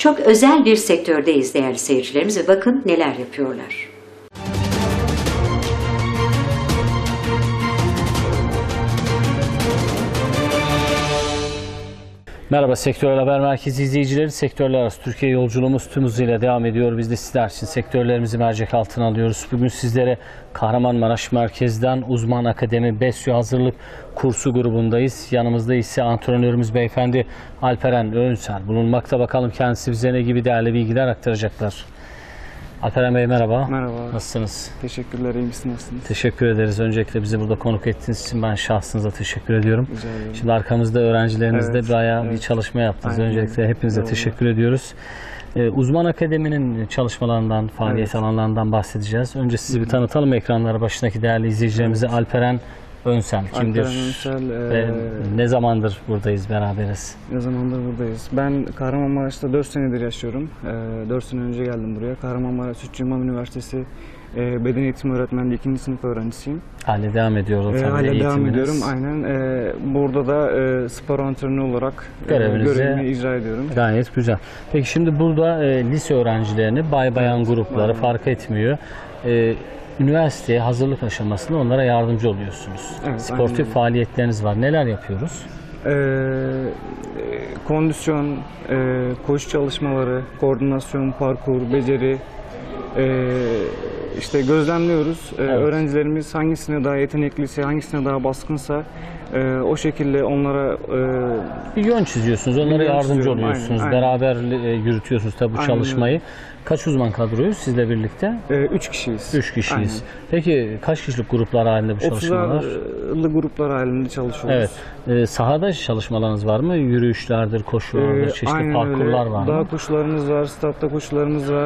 Çok özel bir sektördeyiz değerli seyircilerimiz ve bakın neler yapıyorlar. Merhaba Sektörel Haber Merkezi izleyicileri. Sektörler arası Türkiye yolculuğumuz tüm hızıyla devam ediyor. Biz de sizler için sektörlerimizi mercek altına alıyoruz. Bugün sizlere Kahramanmaraş Merkez'den Uzman Akademi BESYO Hazırlık Kursu grubundayız. Yanımızda ise antrenörümüz beyefendi Alperen Önsel bulunmakta. Bakalım kendisi bize ne gibi değerli bilgiler aktaracaklar. Alperen Bey merhaba. Merhaba. Nasılsınız? Teşekkürler, iyi misiniz? Nasılsınız? Teşekkür ederiz. Öncelikle bizi burada konuk ettiğiniz için ben şahsınıza teşekkür ediyorum. Rica ederim. Şimdi arkamızda öğrencilerinizle Evet, bayağı bir evet. çalışma yaptınız. Aynen. Öncelikle hepinize Eyvallah. teşekkür ediyoruz. Uzman Akademi'nin çalışmalarından, faaliyet alanlarından bahsedeceğiz. Önce sizi bir tanıtalım ekranları başındaki değerli izleyicilerimize. Alperen Önsel kimdir? Alperen Önsel, Ve ne zamandır buradayız, beraberiz? ne zamandır buradayız? Ben Kahramanmaraş'ta 4 senedir yaşıyorum. 4 sene önce geldim buraya. Kahramanmaraş Sütçü İmam Üniversitesi Beden Eğitimi Öğretmenliği 2. sınıf öğrencisiyim. Hala devam ediyor tabii Hala devam eğitiminiz. ediyorum, aynen. Burada da spor antrenörü olarak Görevinizi görevimi icra ediyorum. Gayet güzel. Peki şimdi burada lise öğrencilerini, bayan grupları fark etmiyor. Üniversiteye hazırlık aşamasında onlara yardımcı oluyorsunuz. Evet, Sportif aynen. faaliyetleriniz var. Neler yapıyoruz? Kondisyon, koşu çalışmaları, koordinasyon, parkur, beceri, işte gözlemliyoruz. Öğrencilerimiz hangisine daha yetenekliyse, hangisine daha baskınsa o şekilde onlara Bir yön çiziyorsunuz, onlara yön yardımcı çiziyorum, oluyorsunuz. aynen. Beraber yürütüyorsunuz tabii bu Aynen çalışmayı. Kaç uzman kadroyuz sizle birlikte? 3 kişiyiz. 3 kişiyiz. Peki kaç kişilik gruplar halinde bu çalışmalar? 30'arlı gruplar halinde çalışıyoruz. Evet. Sahada çalışmalarınız var mı? Yürüyüşlerdir, koşulardır, çeşitli Aynen parkurlar öyle. var Dağ mı? koşularımız var, statta koşularımız var,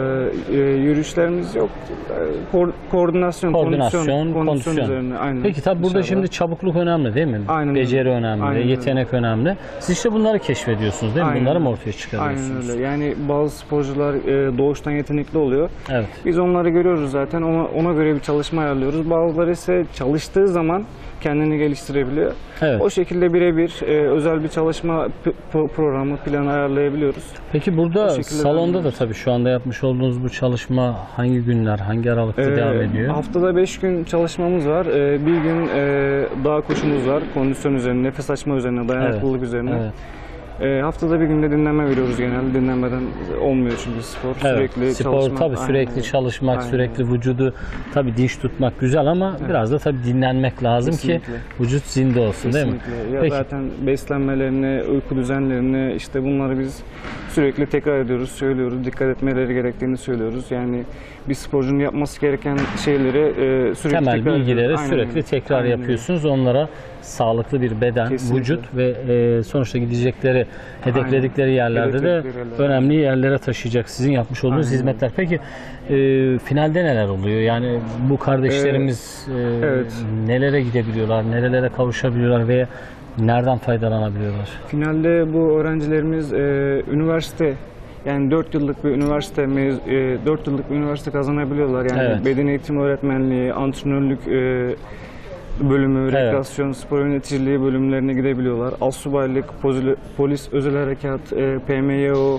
yürüyüşlerimiz yok. Koordinasyon, kondisyon üzerine. Aynen. Peki tabi burada şimdi çabukluk önemli değil mi? Aynen Beceri öyle. önemli, Aynen yetenek önemli. Siz işte bunları keşfediyorsunuz değil mi? Aynen. Bunları mı ortaya çıkarıyorsunuz? Aynen öyle. Yani bazı sporcular doğuştan yetenekli oluyor. Evet. Biz onları görüyoruz zaten. Ona göre bir çalışma ayarlıyoruz. Bazıları ise çalıştığı zaman kendini geliştirebiliyor. Evet. O şekilde birebir özel bir çalışma programı, planı ayarlayabiliyoruz. Peki burada şekilde salonda da devam tabii şu anda yapmış olduğunuz bu çalışma hangi günler, hangi aralıkta devam ediyor? Haftada 5 gün çalışmamız var. Bir gün dağ koşumuz var. Kondisyon üzerine, nefes açma üzerine, dayanıklılık üzerine. Evet. Haftada bir günde dinlenme veriyoruz genelde. Dinlenmeden olmuyor çünkü spor. Evet. Sürekli Spor çalışmak. tabii sürekli Aynen. çalışmak, Aynen. sürekli vücudu tabii dinç tutmak güzel ama biraz da tabii dinlenmek lazım Kesinlikle. ki vücut zinde olsun değil mi? Kesinlikle. Ya Peki. zaten beslenmelerini, uyku düzenlerini işte bunları biz sürekli tekrar ediyoruz, söylüyoruz. Dikkat etmeleri gerektiğini söylüyoruz. Yani bir sporcunun yapması gereken şeyleri sürekli Temel tekrar bilgileri ediyoruz. Aynen sürekli öyle. tekrar Aynen öyle. yapıyorsunuz. Onlara sağlıklı bir beden, Kesinlikle. vücut ve sonuçta gidecekleri, hedefledikleri yerlerde de Hedefledikleri yerlerde. önemli yerlere taşıyacak sizin yapmış olduğunuz Aynen. hizmetler. Peki finalde neler oluyor? Yani bu kardeşlerimiz evet. nelere gidebiliyorlar, nerelere kavuşabiliyorlar ve nereden faydalanabiliyorlar? Finalde bu öğrencilerimiz üniversite, yani 4 yıllık bir üniversite 4 yıllık bir üniversite kazanabiliyorlar. Yani Evet. beden eğitimi öğretmenliği, antrenörlük bölümü, rekreasyon, spor yöneticiliği bölümlerine gidebiliyorlar. Astsubaylık, polis, özel harekat, PMYO,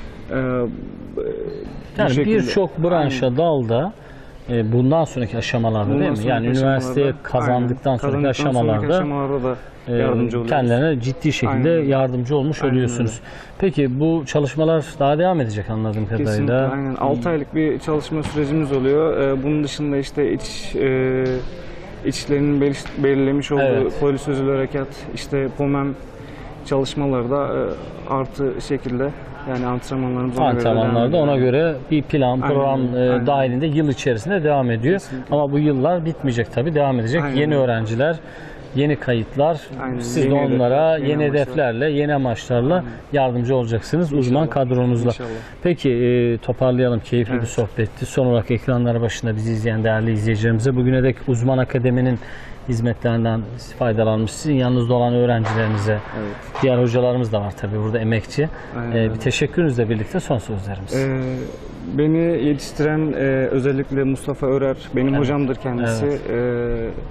Yani şekilde. birçok branşa, dalda bundan sonraki aşamalarda değil mi? Yani üniversiteye kazandıktan sonraki aşamalarda da yardımcı oluyoruz. kendilerine ciddi şekilde Aynen. yardımcı olmuş Aynen oluyorsunuz. Peki bu çalışmalar daha devam edecek anladığım Kesinlikle, kadarıyla. aynen. 6 aylık bir çalışma sürecimiz oluyor. Bunun dışında işte içlerinin belirlemiş olduğu Evet. polis özel harekat, işte POMEM çalışmaları da artı şekilde, yani antrenmanlarımız ona göre devam Antrenmanlarda ediyor. ona göre bir plan, program Aynen. dahilinde yıl içerisinde devam ediyor. Kesinlikle. Ama bu yıllar bitmeyecek tabii, devam edecek. Aynen Yeni öyle. öğrenciler, yeni kayıtlar, Aynen. siz Yeni de onlara hedefler, yeni yeni hedeflerle, yeni amaçlarla yardımcı olacaksınız uzman İnşallah. kadronuzla. İnşallah. Peki toparlayalım, keyifli bir sohbetti. Son olarak ekranları başında bizi izleyen değerli izleyicilerimize bugüne dek Uzman Akademi'nin hizmetlerinden faydalanmış, sizin yanınızda olan öğrencilerinize, diğer hocalarımız da var tabii burada emekçi. Bir teşekkürünüzle birlikte son sözlerimiz. Beni yetiştiren özellikle Mustafa Örer, benim hocamdır kendisi.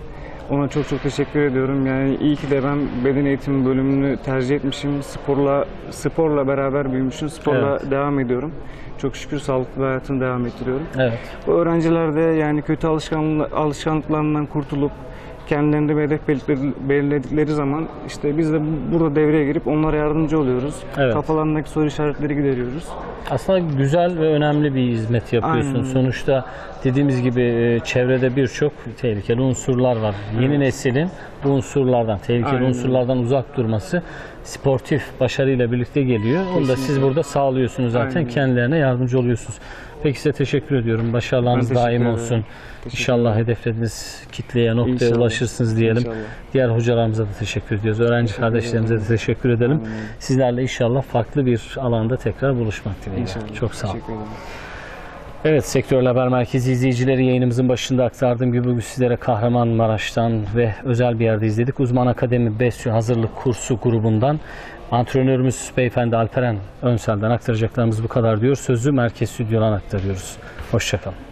Ona çok çok teşekkür ediyorum. Yani iyi ki de ben beden eğitimi bölümünü tercih etmişim. Sporla beraber büyümüşüm. Sporla devam ediyorum. Çok şükür sağlıklı bir hayatını devam ettiriyorum. Evet. Bu öğrenciler de yani kötü alışkanlıklarından kurtulup kendilerinde bir hedef belirledikleri zaman işte biz de burada devreye girip onlara yardımcı oluyoruz. Evet. Kafalarındaki soru işaretleri gideriyoruz. Aslında güzel ve önemli bir hizmet yapıyorsun. Aynen. Sonuçta dediğimiz gibi çevrede birçok tehlikeli unsurlar var. Yeni neslin bu unsurlardan, tehlikeli Aynen. unsurlardan uzak durması sportif başarıyla birlikte geliyor. Onu da siz Kesinlikle. burada sağlıyorsunuz zaten. Aynen. Kendilerine yardımcı oluyorsunuz. Peki size teşekkür ediyorum. Başarılarınız Ben teşekkür daim ederim. olsun. Teşekkür İnşallah ederim. hedeflediğiniz kitleye, noktaya İnşallah. ulaşırsınız diyelim. İnşallah. Diğer hocalarımıza da teşekkür ediyoruz. Öğrenci Teşekkür kardeşlerimize de ederim. teşekkür edelim. Aynen. Sizlerle inşallah farklı bir alanda tekrar buluşmak dileğiyle. İnşallah. Çok sağ olun. Teşekkür ederim. Evet, Sektörel Haber Merkezi izleyicileri, yayınımızın başında aktardığım gibi bugün sizlere Kahramanmaraş'tan ve özel bir yerde izledik. Uzman Akademi BESYO Hazırlık Kursu grubundan antrenörümüz beyefendi Alperen Önsel'den aktaracaklarımız bu kadar diyor. Sözü merkez stüdyodan aktarıyoruz. Hoşça kalın.